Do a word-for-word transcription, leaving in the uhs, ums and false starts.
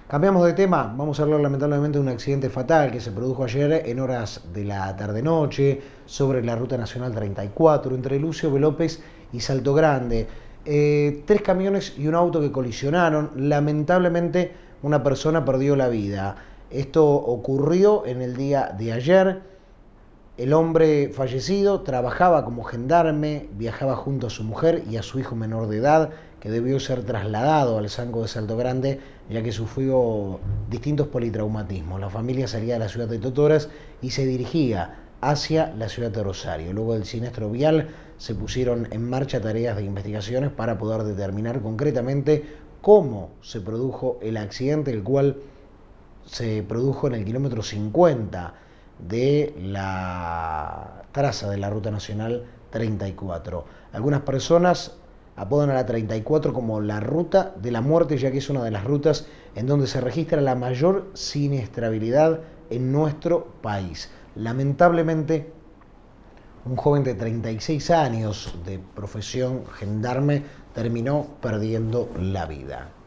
Cambiamos de tema, vamos a hablar lamentablemente de un accidente fatal que se produjo ayer en horas de la tarde-noche sobre la Ruta Nacional treinta y cuatro entre Lucio B. López y Salto Grande. Eh, tres camiones y un auto que colisionaron. Lamentablemente una persona perdió la vida. Esto ocurrió en el día de ayer. El hombre fallecido trabajaba como gendarme, viajaba junto a su mujer y a su hijo menor de edad, que debió ser trasladado al Zanco de Salto Grande, ya que sufrió distintos politraumatismos. La familia salía de la ciudad de Totoras y se dirigía hacia la ciudad de Rosario. Luego del siniestro vial se pusieron en marcha tareas de investigaciones para poder determinar concretamente cómo se produjo el accidente, el cual se produjo en el kilómetro cincuenta de la traza de la Ruta Nacional treinta y cuatro. Algunas personas apodan a la treinta y cuatro como la ruta de la muerte, ya que es una de las rutas en donde se registra la mayor siniestrabilidad en nuestro país. Lamentablemente, un joven de treinta y seis años de profesión gendarme terminó perdiendo la vida.